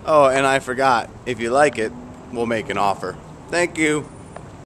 Oh, and I forgot. If you like it, we'll make an offer. Thank you.